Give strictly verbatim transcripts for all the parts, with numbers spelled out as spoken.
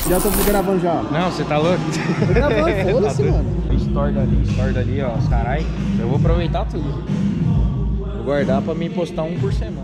Já tô gravando já. Não, você tá louco? Tô gravando, foda-se, mano. Estorda ali, estorda ali, ó. Carai, eu vou aproveitar tudo. Vou guardar pra me postar um por semana.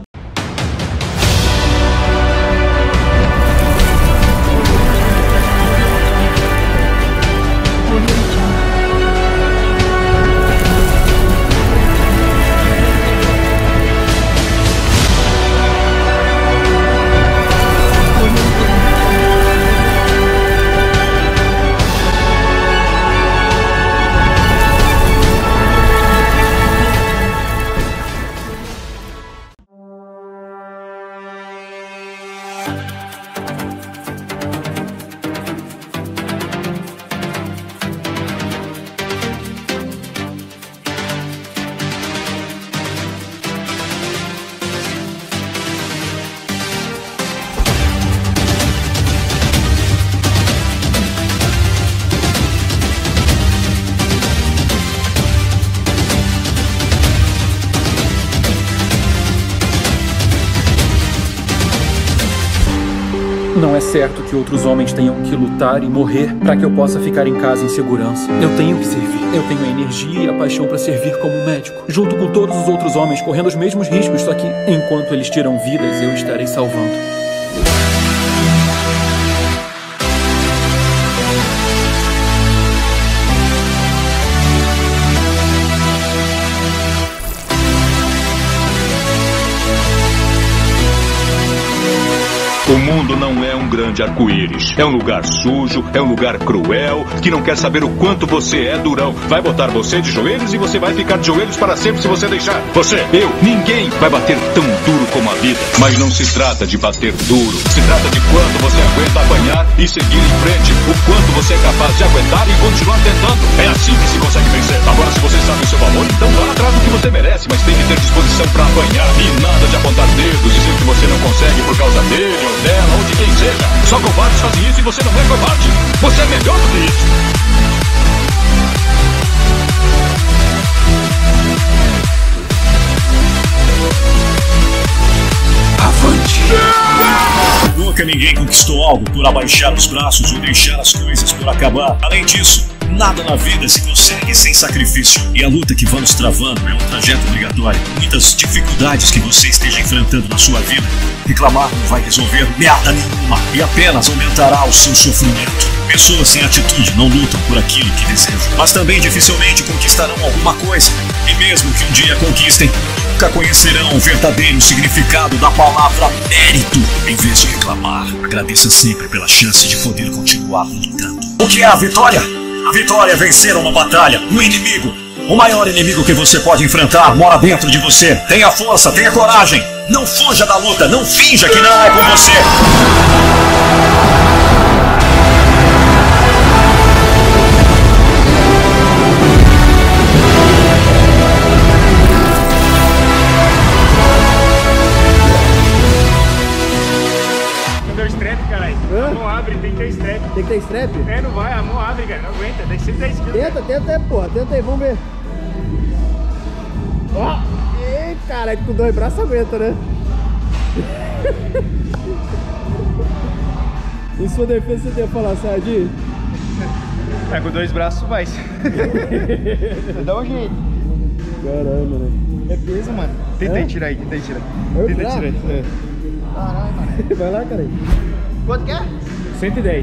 Não é certo que outros homens tenham que lutar e morrer para que eu possa ficar em casa em segurança. Eu tenho que servir. Eu tenho a energia e a paixão para servir como médico, junto com todos os outros homens correndo os mesmos riscos, só que enquanto eles tiram vidas, eu estarei salvando. O mundo não é um grande arco-íris. É um lugar sujo, é um lugar cruel, que não quer saber o quanto você é durão. Vai botar você de joelhos e você vai ficar de joelhos para sempre se você deixar. Você, eu, ninguém vai bater tão duro como a vida. Mas não se trata de bater duro. Se trata de quanto você aguenta apanhar e seguir em frente. O quanto você é capaz de aguentar e continuar tentando. É assim que se consegue vencer. Agora, se você sabe o seu valor, então vá atrás do que você merece. Mas tem que ter disposição para apanhar. E nada de apontar dedos, dizer que você não consegue por causa dele ou dela ou de quem seja. Só covardes fazem isso e você não é covarde. Você é melhor do que isso. Avante! Nunca ninguém conquistou algo por abaixar os braços ou deixar as coisas por acabar. Além disso, nada na vida se consegue sem sacrifício. E a luta que vamos travando é um trajeto obrigatório. Muitas dificuldades que você esteja enfrentando na sua vida, reclamar não vai resolver merda nenhuma e apenas aumentará o seu sofrimento. Pessoas sem atitude não lutam por aquilo que desejam, mas também dificilmente conquistarão alguma coisa. E mesmo que um dia conquistem, nunca conhecerão o verdadeiro significado da palavra mérito. Em vez de reclamar, agradeça sempre pela chance de poder continuar lutando. O que é a vitória? A vitória é vencer uma batalha, um inimigo. O maior inimigo que você pode enfrentar mora dentro de você. Tenha força, tenha coragem. Não fuja da luta, não finja que não é com você. A mão abre, tem que ter strap. Tem que ter strap? É, não vai, a mão abre, cara, não aguenta, tem cento e dez quilos. Tenta, tenta aí, porra, tenta aí, vamos ver. Ó, ei, caralho, com dois braços aguenta, né? Em sua defesa você tem que falar, Sardinha? É, com dois braços vai. Dá um jeito. Caramba, né? É peso, mano. Tenta é? aí tirar aí, tenta aí tirar. Eu tenta tirar? tirar aí. É. Caralho, mano. Vai lá, cara. Quanto que é? cento e dez.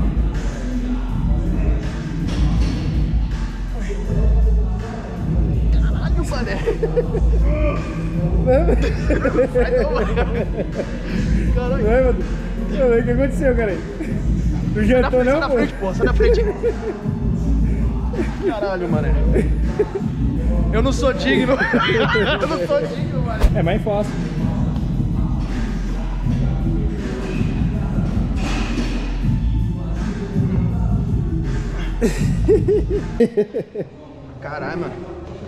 Caralho, mané. Caralho. Vai, mano. O que aconteceu, cara? Tu jantou não, na pô? frente, pô. Sai na frente. Caralho, mané. Eu não sou digno. Eu não sou digno, mané. É mais fácil. Caralho, mano.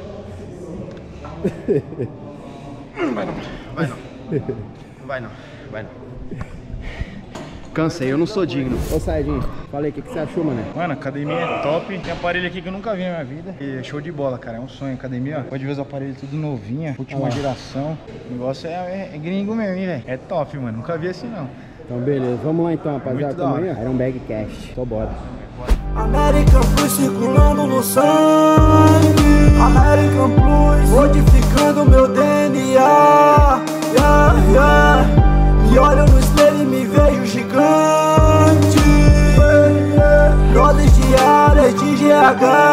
Vai não, vai não. Vai não, vai não. Cansei, eu não sou digno. Ô, Sardinha, falei, o que, que você achou, mano? Mano, a academia é top. Tem aparelho aqui que eu nunca vi na minha vida. E é show de bola, cara. É um sonho. Academia, ó. Pode ver os aparelhos tudo novinha. Última ah, geração. O negócio é, é, é gringo mesmo, hein, velho. É top, mano. Nunca vi assim, não. Então beleza, vamos lá então, rapaziada. Muito da hora. Amanhã era um bagcast. Então bora. American Plus circulando no sangue, American Plus modificando meu D N A. Yeah, yeah. Me olho no espelho e me vejo gigante. Doses diárias de G H.